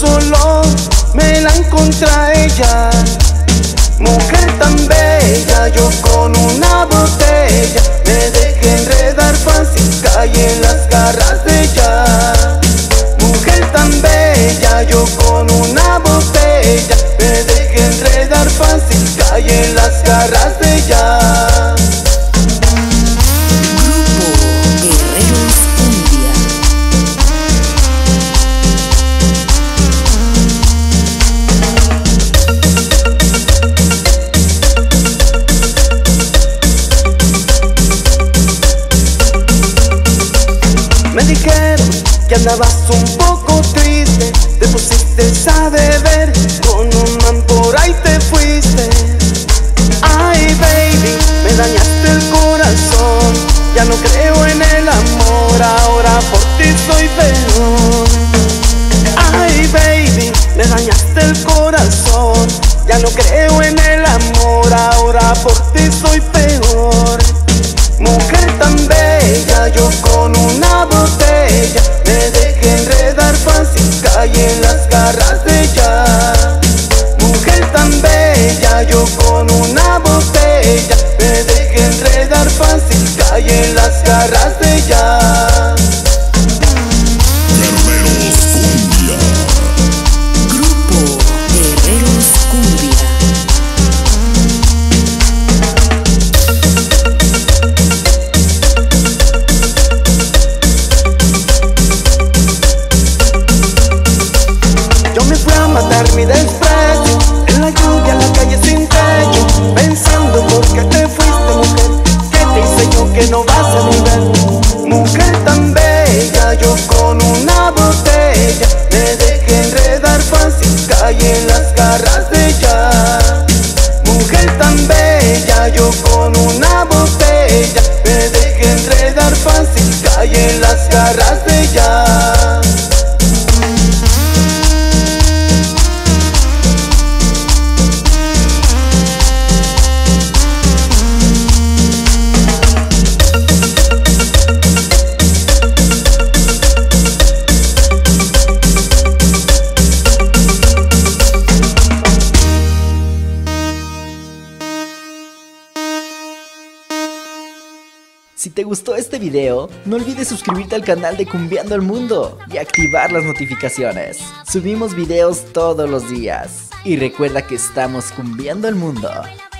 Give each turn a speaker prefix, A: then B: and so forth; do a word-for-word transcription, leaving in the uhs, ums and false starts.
A: solo me la encontré a ella. Mujer tan bella, yo con una botella me dejé enredar fácil, caí en las garras de ella. Mujer tan bella, yo con una botella me dejé enredar fácil, caí en las garras de ella. Me dijeron que andabas un poco triste, te pusiste a beber, con un man por ahí te fuiste. Ay baby, me dañaste el corazón, ya no creo en el amor, ahora por ti soy peor. Ay baby, me dañaste el corazón, ya no creo en el amor, ahora por ti soy peor. Mujer tan bella, yo con una botella me dejé enredar fácil, caí en las garras de ella. Mujer tan bella, yo con una botella me dejé enredar fácil, caí en las garras de ella.
B: Guerreros Cumbia.
C: Grupo Guerreros Cumbia.
A: Mi desprecio, en la lluvia, en la calle sin techo, pensando por qué te fuiste, mujer, ¿qué te hice yo que no vas a volver? Mujer tan bella, yo con una botella me dejé enredar fácil, caí en las garras de ella. Mujer tan bella, yo con una botella me dejé enredar fácil, caí en las garras de ella.
D: Si te gustó este video, no olvides suscribirte al canal de Cumbiando el Mundo y activar las notificaciones. Subimos videos todos los días. Y recuerda que estamos cumbiando el mundo.